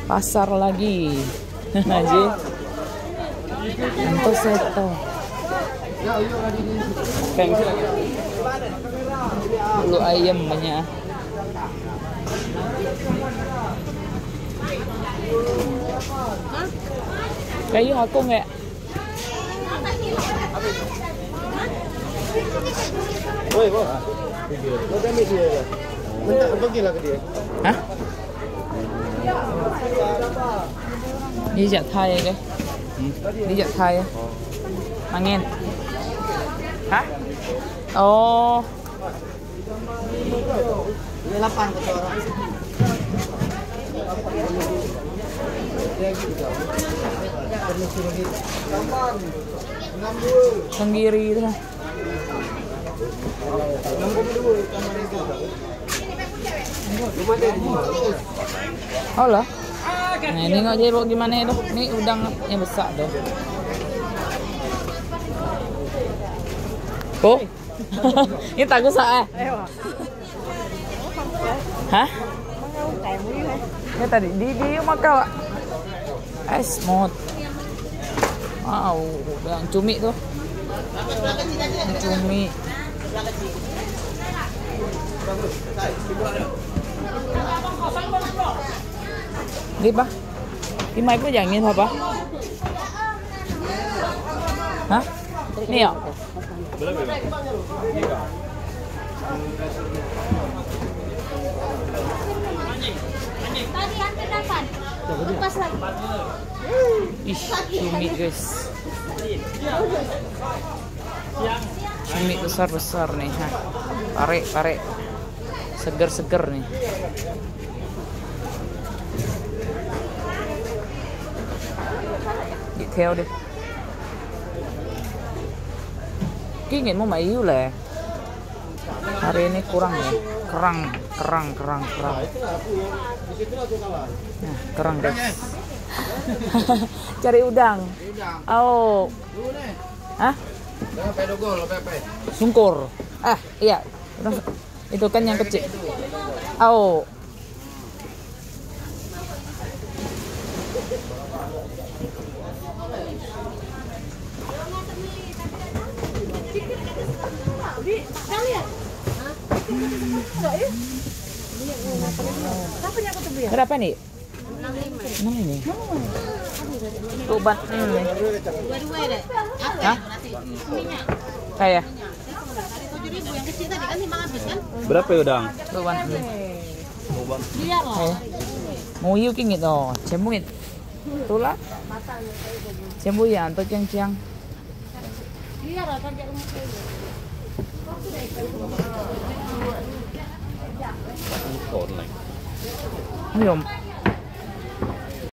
Pasar lagi. Aji. Untuk seto. Lu ayam banyak. Kayu aku nggak? Woi, bos. Lo dami dia. Minta bagilah ke dia. Hah? Đi chợ Thái cái. Đi chợ Thái. Angin. Hah? Oh. Dia 8 kata orang. Tenggiri itu lah. Oh lah. Nah ini nggak jadi gimana itu? Ini udang yang besar tuh. Oh, ini takut saya. Hah? Ya tadi di makan es mod. Wow, udang cumi tuh. Cumi. Đi ba. Cái máy có dạng như thôi ba. Hả? Nih ya. Tadi hampir dapat. Lepas lagi. Ih, cumi guys. Cumi besar-besar nih. Hah. Pare. Seger-seger nih. Đi theo đi. Kinh mau mấy yêu leh. Hari ini kurang ya. Kerang. Nah, kerang guys. Cari udang. Oh. Hah? Sungkur. Iya. Itu kan yang kecil. Oh. Berapa nih? 6 ini. Tuban. Dua-dua deh. Hah? Kayak 7.000 yang kecil tadi kan timbang habis kan? Berapa ya udang? tuban. Iya loh. Mau yêu kinh nghiệm rồi, chém mũi. Tốt lắm. Chém mũi à, tôi chang. Iya loh kan rumah saya. Cồn này. Không hiểu.